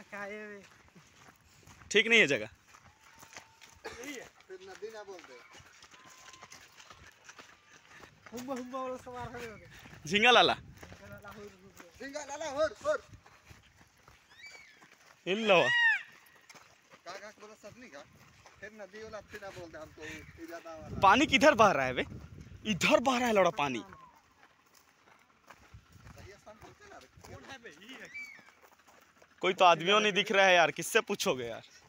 ठीक नहीं है जगह। फिर नदी ना बोलते। झींगा लाला होर इन लो का बोला सपनी का। फिर नदी वाला फिर ना बोलते हमको इजादा वाला। पानी किधर बह रहा है बे? इधर बह रहा है लौड़ा पानी। कोई तो आदमियों नहीं दिख रहा है यार, किससे पूछोगे यार।